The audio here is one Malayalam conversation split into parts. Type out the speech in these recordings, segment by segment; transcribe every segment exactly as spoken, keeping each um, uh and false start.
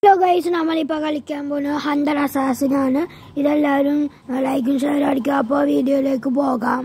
ഹലോ ഗൈസ്, നമ്മളിപ്പോൾ കളിക്കാൻ പോകുന്നത് ഹണ്ടർ അസാസിൻ ആണ്. ഇതെല്ലാവരും ലൈക്കും ഷെയർ അടിക്കുക. അപ്പോൾ വീഡിയോയിലേക്ക് പോകാം.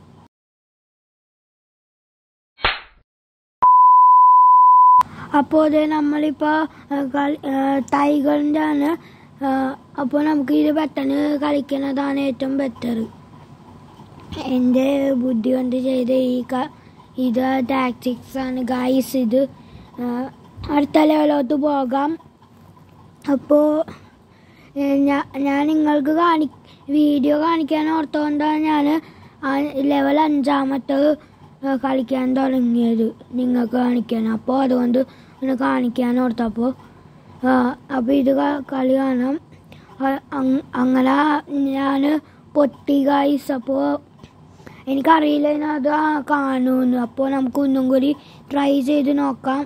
അപ്പോൾ ഇത് നമ്മളിപ്പോൾ ടൈഗറിൻ്റെ ആണ്. അപ്പോൾ നമുക്ക് ഇത് പെട്ടെന്ന് കളിക്കുന്നതാണ് ഏറ്റവും ബെറ്റർ. എൻ്റെ ബുദ്ധി കൊണ്ട് ചെയ്ത ഈ ഇത് ടാക്ടിക്സ് ആണ് ഗൈസ്. ഇത് അടുത്ത ലെവലോട്ട് പോകാം. അപ്പോൾ ഞാൻ നിങ്ങൾക്ക് കാണി വീഡിയോ കാണിക്കാൻ ഓർത്തുകൊണ്ടാണ് ഞാൻ ലെവൽ അഞ്ചാമത്തെ കളിക്കാൻ തുടങ്ങിയത് നിങ്ങൾക്ക് കാണിക്കാൻ. അപ്പോൾ അതുകൊണ്ട് ഒന്ന് കാണിക്കാൻ ഓർത്തപ്പോൾ അപ്പോൾ ഇത് കളി കാണാം. അങ്ങനെ ഞാൻ പൊട്ടി ഗൈസ്. അപ്പോൾ എനിക്കറിയില്ല അത് കാണുമെന്ന്. അപ്പോൾ നമുക്ക് ഒന്നും കൂടി ട്രൈ ചെയ്ത് നോക്കാം.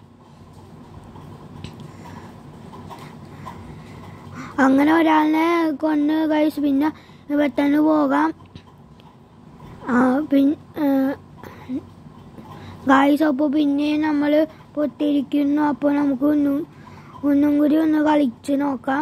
അങ്ങനെ ഒരാളിനെ കൊന്ന് ഗൈസ് പിന്നെ പെട്ടെന്ന് പോകാം. പിന്നെ ഗൈസ് അപ്പോൾ പിന്നെ നമ്മൾ പൊട്ടിയിരിക്കുന്നു. അപ്പോൾ നമുക്ക് ഒന്നും ഒന്നും കൂടി ഒന്ന് കളിച്ച് നോക്കാം.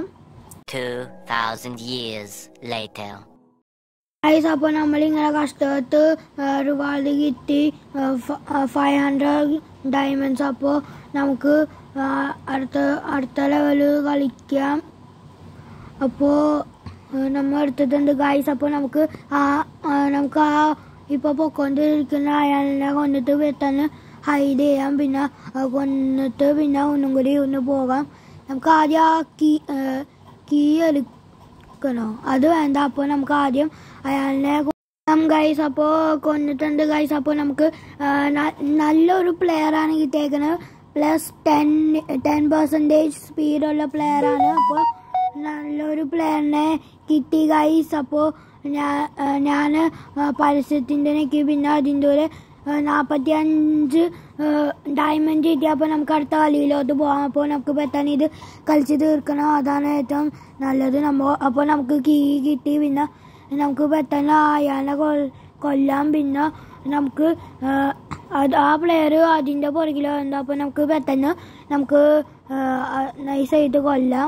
ഗൈസ് അപ്പോൾ നമ്മളിങ്ങനെ കഷ്ടപ്പെട്ട് റിവാർഡ് കിട്ടി ഫൈവ് ഹൺഡ്രഡ് ഡയമണ്ട്സ്. അപ്പോൾ നമുക്ക് അടുത്ത അടുത്ത ലെവല് കളിക്കാം. അപ്പോൾ നമ്മൾ എടുത്തിട്ടുണ്ട് ഗൈസ്. അപ്പോൾ നമുക്ക് ആ നമുക്ക് ആ ഇപ്പോൾ പൊക്കൊണ്ടിരിക്കുന്ന അയാളിനെ കൊന്നിട്ട് പെട്ടെന്ന് ഹൈഡ് ചെയ്യാം. പിന്നെ കൊന്നിട്ട് പിന്നെ ഒന്നും കൂടി ഒന്ന് പോകാം. നമുക്ക് ആദ്യം ആ കീ കീ എടുക്കണോ? അത് വേണ്ട. അപ്പോൾ നമുക്ക് ആദ്യം അയാളിനെ കൊല്ലാം ഗൈസ്. അപ്പോൾ കൊന്നിട്ടുണ്ട് ഗൈസ്. അപ്പോൾ നമുക്ക് നല്ലൊരു പ്ലെയറാണ് കിട്ടിയേക്കുന്നത്. പ്ലസ് ടെൻ ടെൻ പെർസെൻറ്റേജ് സ്പീഡുള്ള പ്ലെയറാണ്. അപ്പോൾ നല്ലൊരു പ്ലെയറിനെ കിട്ടി ഗൈസ്. അപ്പോൾ ഞാൻ പരസ്യത്തിൻ്റെ നെക്കി പിന്നെ അതിൻ്റെ ഒരു നാൽപ്പത്തി അഞ്ച് ഡയമണ്ട് കിട്ടി. അപ്പോൾ നമുക്ക് അടുത്ത കളിയിലോട്ട് പോകാം. അപ്പോൾ നമുക്ക് പെട്ടെന്ന് ഇത് കളിച്ച് തീർക്കണം. അതാണ് ഏറ്റവും നല്ലത്. നമ്മൾ അപ്പോൾ നമുക്ക് കീ കിട്ടി. പിന്നെ നമുക്ക് പെട്ടെന്ന് അയാളെ കൊല്ലാം. പിന്നെ നമുക്ക് അത് ആ പ്ലെയർ അതിൻ്റെ പുറകിലോ ഉണ്ട്. അപ്പോൾ നമുക്ക് പെട്ടെന്ന് നമുക്ക് നൈസായിട്ട് കൊല്ലാം.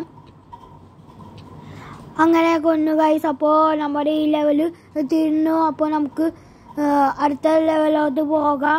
അങ്ങനെ കൊന്നു ഗൈസ്. അപ്പോൾ നമ്മുടെ ഈ ലെവല് തീർന്നു. അപ്പോൾ നമുക്ക് അടുത്ത ലെവലോട്ട് പോകാം.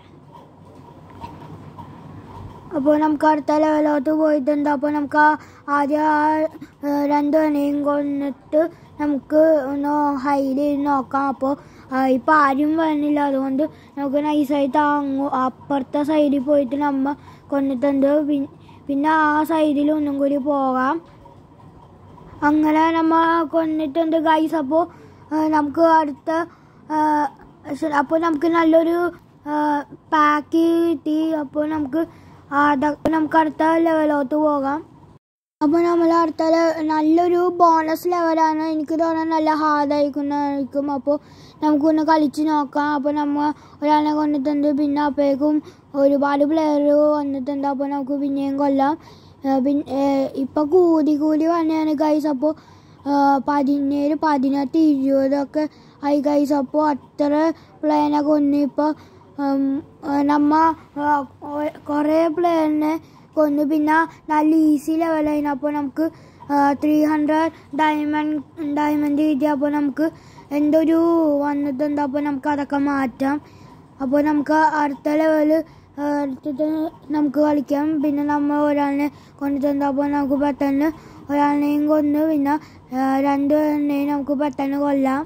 അപ്പോൾ നമുക്ക് അടുത്ത ലെവലോട്ട് പോയിട്ടുണ്ട്. അപ്പോൾ നമുക്ക് ആദ്യം ആ രണ്ട് എണ്ണയും കൊന്നിട്ട് നമുക്ക് ഒന്ന് ഹൈഡ് ചെയ്ത് നോക്കാം. അപ്പോൾ ഇപ്പം ആരും വരുന്നില്ല. അതുകൊണ്ട് നമുക്ക് നൈസായിട്ട് അങ്ങ് അപ്പുറത്തെ സൈഡിൽ പോയിട്ട് നമ്മൾ കൊന്നിട്ടുണ്ട്. പിന്നെ ആ സൈഡിൽ ഒന്നും കൂടി പോകാം. അങ്ങനെ നമ്മൾ കൊന്നിട്ടുണ്ട് ഗൈസ്. അപ്പോൾ നമുക്ക് അടുത്ത അപ്പോൾ നമുക്ക് നല്ലൊരു പാക്ക് കിട്ടി. അപ്പോൾ നമുക്ക് അതൊക്കെ നമുക്ക് അടുത്ത ലെവലോട്ട് പോകാം. അപ്പോൾ നമ്മൾ അടുത്ത നല്ലൊരു ബോണസ് ലെവലാണ്. എനിക്ക് തോന്നുന്നത് നല്ല ഹാർഡായിരിക്കുന്നതായിരിക്കും. അപ്പോൾ നമുക്കൊന്ന് കളിച്ച് നോക്കാം. അപ്പോൾ നമ്മൾ ഒരാളെ കൊന്നിട്ടുണ്ട്. പിന്നെ അപ്പോഴേക്കും ഒരുപാട് പ്ലെയർ വന്നിട്ടുണ്ട്. അപ്പോൾ നമുക്ക് പിന്നെയും കൊല്ലാം. പിന്നെ ഇപ്പം കൂടി കൂടി വന്നെയാണ് ഗൈസ്. അപ്പോൾ പതിനേഴ് പതിനെട്ട് ഇരുപതൊക്കെ ആയി ഗൈസ്. അപ്പോൾ അത്ര പ്ലെയറിനെ കൊന്നു. ഇപ്പോൾ നമ്മ കുറേ പ്ലെയറിനെ കൊന്നു. പിന്നെ നല്ല ഈസി ലെവലായിരുന്നു. അപ്പോൾ നമുക്ക് ത്രീ ഹൺഡ്രഡ് ഡയമണ്ട് ഡയമണ്ട് കിട്ടി. അപ്പോൾ നമുക്ക് എന്തൊരു വന്നിട്ടുണ്ട്. അപ്പോൾ നമുക്ക് അതൊക്കെ മാറ്റാം. അപ്പോൾ നമുക്ക് അടുത്ത ലെവല് എടുത്തിട്ട് നമുക്ക് കളിക്കാം. പിന്നെ നമ്മൾ ഒരാളിനെ കൊണ്ടിട്ടുണ്ട്. അപ്പോൾ നമുക്ക് പെട്ടെന്ന് ഒരാളിനെയും കൊന്ന് പിന്നെ രണ്ട് എണ്ണയും നമുക്ക് പെട്ടെന്ന് കൊല്ലാം.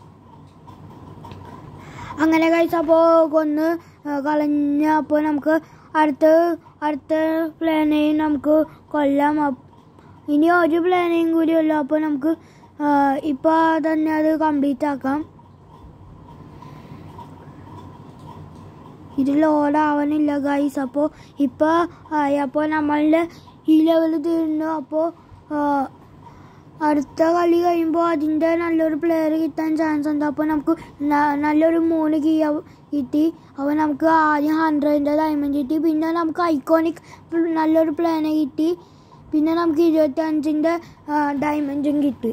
അങ്ങനെ ഗൈസ് അപ്പോൾ കൊന്ന് കളഞ്ഞ അപ്പോൾ നമുക്ക് അടുത്ത അടുത്ത പ്ലെയറിനെയും നമുക്ക് കൊല്ലാം. ഇനി ഒരു പ്ലെയറിനെയും കൂടി ഉള്ളു. അപ്പോൾ നമുക്ക് ഇപ്പോൾ തന്നെ അത് കംപ്ലീറ്റ് ആക്കാം. ഇത് ലോഡാവണില്ല ഗൈസ്. അപ്പോൾ ഇപ്പോൾ അപ്പോൾ നമ്മളുടെ ഈ ലെവൽ തീർന്നു. അപ്പോൾ അടുത്ത കളി കഴിയുമ്പോൾ അതിൻ്റെ നല്ലൊരു പ്ലെയർ കിട്ടാൻ ചാൻസ് ഉണ്ട്. അപ്പോൾ നമുക്ക് നല്ലൊരു മൂന്ന് കീ കിട്ടി. അപ്പോൾ നമുക്ക് ആദ്യം ഹൺഡ്രഡിൻ്റെ ഡയമണ്ട് കിട്ടി. പിന്നെ നമുക്ക് ഐക്കോണിക് നല്ലൊരു പ്ലെയറിനെ കിട്ടി. പിന്നെ നമുക്ക് ഇരുപത്തി അഞ്ചിൻ്റെ ഡയമണ്ടും കിട്ടി.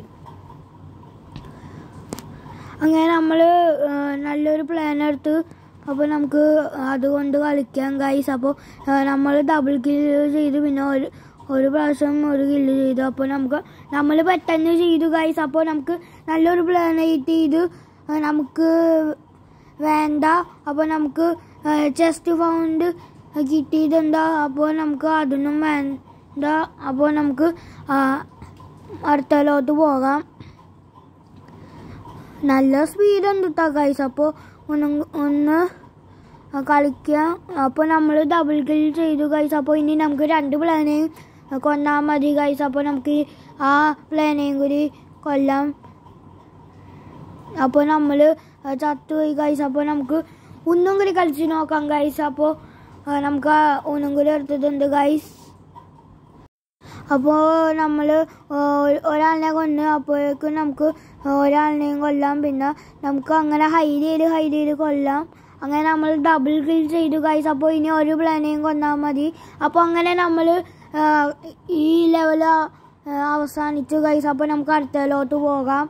അങ്ങനെ നമ്മൾ നല്ലൊരു പ്ലെയറിനെ എടുത്ത് അപ്പോൾ നമുക്ക് അതുകൊണ്ട് കളിക്കാം ഗൈസ്. അപ്പോൾ നമ്മൾ ഡബിൾ കിൽ ചെയ്ത് പിന്നെ ഒരു ഒരു പ്രാവശ്യം ഒരു കില്ല് ചെയ്തു. അപ്പോൾ നമുക്ക് നമ്മൾ പെട്ടെന്ന് ചെയ്തു ഗൈസ്. അപ്പോൾ നമുക്ക് നല്ലൊരു പ്ലാനറ്റ് ചെയ്ത് നമുക്ക് വേണ്ട. അപ്പോൾ നമുക്ക് ചെസ്റ്റ് ഫൗണ്ട് കിട്ടിയതെന്താ, അപ്പോൾ നമുക്ക് അതൊന്നും വേണ്ട. അപ്പോൾ നമുക്ക് അടുത്തലോട്ട് പോകാം. നല്ല സ്പീഡ് ഉണ്ട് കേട്ടോ ഗൈസ്. അപ്പോൾ ഒന്ന് ഒന്ന് കളിക്കാം. അപ്പോൾ നമ്മൾ ഡബിൾ കിൽ ചെയ്തു ഗൈസ്. അപ്പോൾ ഇനി നമുക്ക് രണ്ട് പ്ലാനെയും കൊന്നാൽ മതി ഗൈസ്. അപ്പോൾ നമുക്ക് ആ പ്ലാനെയും കൂടി കൊല്ലാം. അപ്പോൾ നമ്മൾ ചത്തുപോയി ഗൈസ്. അപ്പോൾ നമുക്ക് ഒന്നും കൂടി കളിച്ച് നോക്കാം ഗൈസ്. അപ്പോൾ നമുക്ക് ഒന്നും കൂടി എടുത്തിട്ടുണ്ട് ഗൈസ്. അപ്പോൾ നമ്മൾ ഒരാളിനെ കൊന്ന് അപ്പോഴേക്കും നമുക്ക് ഒരാളിനെയും കൊല്ലാം. പിന്നെ നമുക്ക് അങ്ങനെ ഹൈഡ് ചെയ്ത് ഹൈഡ് ചെയ്ത് കൊല്ലാം. അങ്ങനെ നമ്മൾ ഡബിൾ കിൽ ചെയ്തു ഗൈസ്. അപ്പോൾ ഇനി ഒരു പ്ലാനെയും കൊന്നാൽ മതി. അപ്പോൾ അങ്ങനെ നമ്മൾ ഈ ലെവൽ അവസാനിച്ചു ഗൈസ്. അപ്പോൾ നമുക്ക് അടുത്തലോട്ട് പോകാം.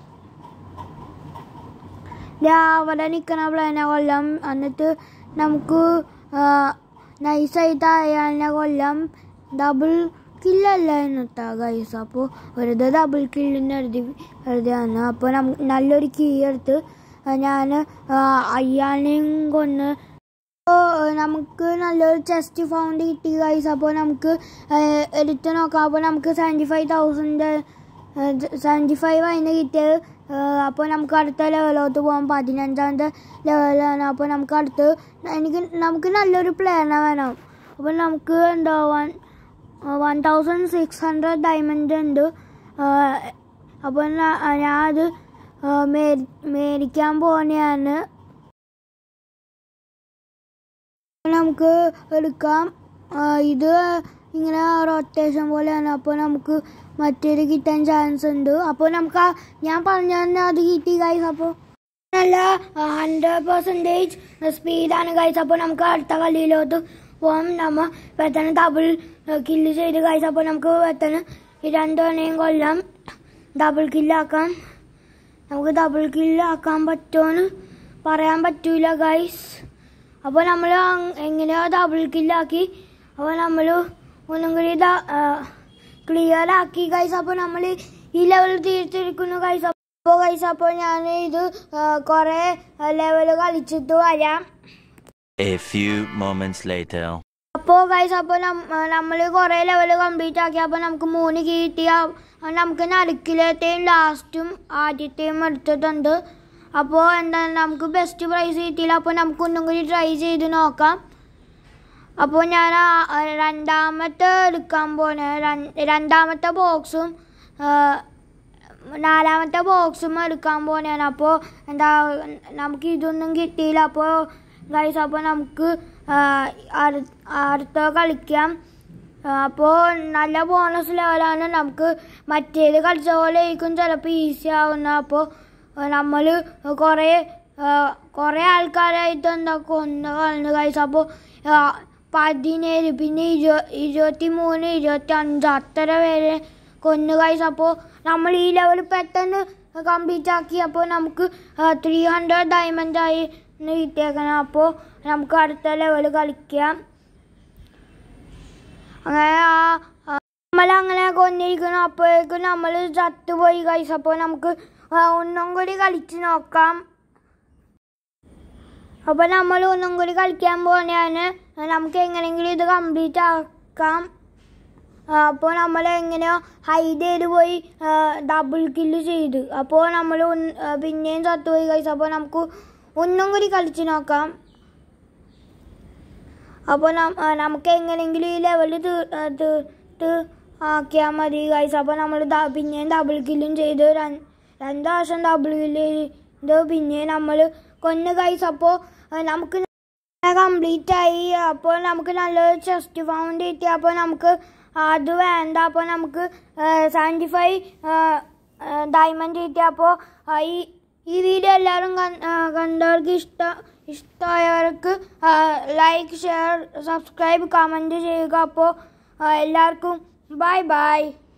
അവിടെ നിൽക്കണ പ്ലാനെ കൊല്ലാം. എന്നിട്ട് നമുക്ക് നൈസായിട്ട് അയാളിനെ കൊല്ലാം. ഡബിൾ കില്ലല്ല എന്നിട്ടാ ഗൈസ്. അപ്പോൾ വെറുതെ ഡബിൾ കില്ലിന് എഴുതി എഴുതിയാണ്. അപ്പോൾ നമുക്ക് നല്ലൊരു കീ എടുത്ത് ഞാൻ അയാളിനെയും കൊന്ന് നമുക്ക് നല്ലൊരു ചെസ്റ്റ് ഫൗണ്ട് കിട്ടി ഗൈസ്. അപ്പോൾ നമുക്ക് എടുത്ത് നോക്കാം. അപ്പോൾ നമുക്ക് seventy five thousand seventy five അതിന് കിട്ടിയത്. അപ്പോൾ നമുക്ക് അടുത്ത ലെവലോട്ട് പോകാം. പതിനഞ്ചാമത്തെ ലെവലാണ്. അപ്പോൾ നമുക്ക് അടുത്ത് എനിക്ക് നമുക്ക് നല്ലൊരു പ്ലാന വേണം. അപ്പോൾ നമുക്ക് എന്താ one one thousand six hundred diamond ഉണ്ട്. അപ്പോൾ ഞാനത് മേടി മേടിക്കാൻ പോകുന്നതാണ്. നമുക്ക് എടുക്കാം. ഇത് ഇങ്ങനെ റൊട്ടേഷൻ പോലെയാണ്. അപ്പോൾ നമുക്ക് മറ്റേത് കിട്ടാൻ ചാൻസ് ഉണ്ട്. അപ്പോൾ നമുക്ക് ഞാൻ പറഞ്ഞ തന്നെ അത് കിട്ടി ഗൈസ്. അപ്പോൾ നല്ല ഹൺഡ്രഡ് പെർസെൻറ്റേജ് സ്പീഡാണ് ഗൈസ്. അപ്പോൾ നമുക്ക് അടുത്ത കളിയിലോട്ട് പോകാം. നമ്മൾ പെട്ടെന്ന് ഡബിൾ കില്ല് ചെയ്ത് ഗൈസ്. അപ്പോൾ നമുക്ക് പെട്ടെന്ന് ഈ രണ്ടെണ്ണയും കൊല്ലാം. ഡബിൾ കില്ലാക്കാം. നമുക്ക് ഡബിൾ കില്ലാക്കാൻ പറ്റുമെന്ന് പറയാൻ പറ്റൂല ഗൈസ്. അപ്പോൾ നമ്മൾ എങ്ങനെയോ ഡബിൾ കില്ലാക്കി. അപ്പോൾ നമ്മൾ ഒന്നും കൂടി ക്ലിയർ ആക്കി ഗൈസ്. അപ്പോൾ നമ്മൾ ഈ ലെവൽ തീർത്തിരിക്കുന്നു ഗൈസ്. അപ്പോൾ ഗൈസ് അപ്പോൾ ഞാൻ ഇത് കുറേ ലെവൽ കളിച്ചിട്ട് വരാം. A few moments later. അപ്പോൾ ഗൈസ് അപ്പോൾ നമ്മൾ കുറേ ലെവൽ കംപ്ലീറ്റ് ആക്കി. അപ്പോൾ നമുക്ക് മൂന്ന് കിട്ടിയ നമുക്ക് നടുക്കിലത്തെയും ലാസ്റ്റും ആദ്യത്തെയും എടുത്തിട്ടുണ്ട്. അപ്പോൾ എന്താണ് നമുക്ക് ബെസ്റ്റ് പ്രൈസ് കിട്ടിയില്ല. അപ്പോൾ നമുക്ക് ഒന്നും കൂടി ട്രൈ ചെയ്ത് നോക്കാം. അപ്പോൾ ഞാൻ രണ്ടാമത്തെ എടുക്കാൻ പോണേ. രണ്ടാമത്തെ ബോക്സും നാലാമത്തെ ബോക്സും എടുക്കാൻ പോണേണ്. അപ്പോൾ എന്താ നമുക്ക് ഇതൊന്നും കിട്ടിയില്ല. അപ്പോൾ ഗൈസ് അപ്പോൾ നമുക്ക് അടുത്ത കളിക്കാം. അപ്പോൾ നല്ല ബോണസ് ലെവലാണ്. നമുക്ക് മറ്റേത് കളിച്ച പോലെ ആയിരിക്കും ചിലപ്പോൾ ഈസി ആവുന്ന. അപ്പോൾ നമ്മൾ കുറേ കുറേ ആൾക്കാരായിട്ട് എന്താ കൊന്ന് കളഞ്ഞു ഗൈസ്. അപ്പോൾ പതിനേഴ് പിന്നെ ഇരു ഇരുപത്തി മൂന്ന് ഇരുപത്തി അഞ്ച് അത്ര പേരെ കൊന്നു ഗൈസ്. അപ്പോൾ നമ്മൾ ഈ ലെവൽ പെട്ടെന്ന് കംപ്ലീറ്റ് ആക്കി. അപ്പോൾ നമുക്ക് ത്രീ ഹൺഡ്രഡ് ഡയമണ്ട് ആയി കിട്ടിയേക്കണം. അപ്പോൾ നമുക്ക് അടുത്ത ലെവൽ കളിക്കാം. അങ്ങനെ നമ്മളങ്ങനെ കൊന്നിരിക്കണം. അപ്പോഴേക്കും നമ്മൾ ചത്തുപോയി ഗൈസ്. അപ്പോൾ നമുക്ക് ഒന്നും കൂടി കളിച്ച് നോക്കാം. അപ്പോൾ നമ്മൾ ഒന്നും കൂടി കളിക്കാൻ പോകുന്നതാണ്. നമുക്ക് എങ്ങനെയെങ്കിലും ഇത് കംപ്ലീറ്റ് ആക്കാം. അപ്പോൾ നമ്മൾ എങ്ങനെയോ ഹൈഡ് ചെയ്ത് പോയി ഡബിൾ കില്ല് ചെയ്ത്. അപ്പോൾ നമ്മൾ പിന്നെയും ചത്തുപോയി ഗൈസ്. അപ്പോൾ നമുക്ക് ഒന്നും കൂടി കളിച്ച് നോക്കാം. അപ്പോൾ നമുക്ക് എങ്ങനെയെങ്കിലും ഈ ലെവൽ തീർത്ത് ആക്കിയാൽ മതി ഗൈസ്. അപ്പോൾ നമ്മൾ പിന്നെയും ഡബിൾ കില്ലും ചെയ്ത് രണ്ട് പ്രാവശ്യം ഡബിൾ കില്ല് ചെയ്ത് പിന്നെയും നമ്മൾ കൊന്ന് ഗൈസ്. അപ്പോൾ നമുക്ക് കംപ്ലീറ്റ് ആയി. അപ്പോൾ നമുക്ക് നല്ലൊരു ചെസ്റ്റ് ഫൗണ്ട് കിട്ടി. അപ്പോൾ നമുക്ക് അത് വേണ്ട. അപ്പോൾ നമുക്ക് സെവൻറ്റി ഫൈവ് ഡയമണ്ട് കിട്ടി. അപ്പോൾ ഈ ഈ വീഡിയോ എല്ലാവരും കണ്ടവർക്ക് ഇഷ്ട ഇഷ്ടമായവർക്ക് ലൈക്ക് ഷെയർ സബ്സ്ക്രൈബ് കമൻറ്റ് ചെയ്യുക. അപ്പോൾ എല്ലാവർക്കും ബൈ ബൈ.